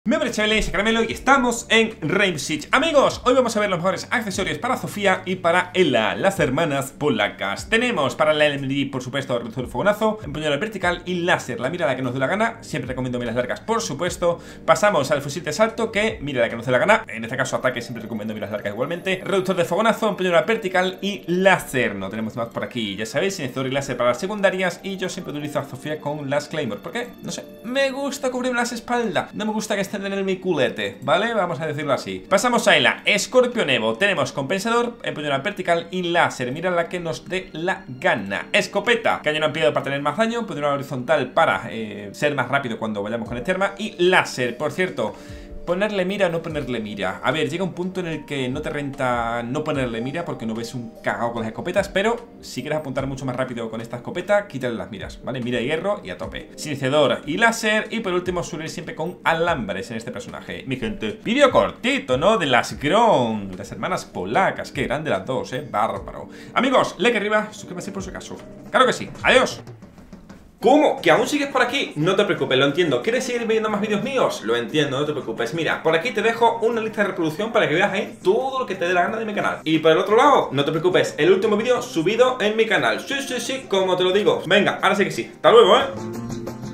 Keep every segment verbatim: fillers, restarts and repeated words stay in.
Me nombre es Chabeli, soy Caramelo y estamos en Rainbow Six. Amigos, hoy vamos a ver los mejores accesorios para Zofia y para Ela, las hermanas polacas. Tenemos para la L M D, por supuesto, reductor de fogonazo, empuñadura vertical y láser, la mira a la que nos dé la gana. Siempre recomiendo miras largas, por supuesto. Pasamos al fusil de salto, que mira a la que nos dé la gana. En este caso, ataque, siempre recomiendo miras largas igualmente. Reductor de fogonazo, empuñadura vertical y láser. No tenemos más por aquí, ya sabéis, iniciador y láser para las secundarias. Y yo siempre utilizo a Zofia con las Claymore. ¿Por qué? No sé, me gusta cubrir las espaldas. No me gusta que estén en mi culete, ¿vale? Vamos a decirlo así. Pasamos a Ela, Escorpión Evo. Tenemos compensador, empuñadura vertical y láser. Mira la que nos dé la gana. Escopeta, cañón ampliado para tener más daño, empuñadura horizontal para eh, ser más rápido cuando vayamos con el terma. Y láser, por cierto, ponerle mira o no ponerle mira. A ver, llega un punto en el que no te renta no ponerle mira porque no ves un cagao con las escopetas. Pero si quieres apuntar mucho más rápido con esta escopeta, quítale las miras, ¿vale? Mira y hierro y a tope. Silenciador y láser. Y por último suele ir siempre con alambres en este personaje, mi gente. Vídeo cortito, ¿no? De las Grom, las hermanas polacas. Qué grande las dos, ¿eh? Bárbaro. Amigos, like arriba, suscríbase por si acaso. Claro que sí. Adiós. ¿Cómo? ¿Que aún sigues por aquí? No te preocupes, lo entiendo. ¿Quieres seguir viendo más vídeos míos? Lo entiendo, no te preocupes. Mira, por aquí te dejo una lista de reproducción para que veas ahí todo lo que te dé la gana de mi canal. Y por el otro lado, no te preocupes, el último vídeo subido en mi canal. Sí, sí, sí, como te lo digo. Venga, ahora sí que sí. Hasta luego, ¿eh?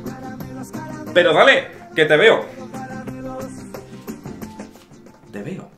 Pero dale, que te veo. Te veo.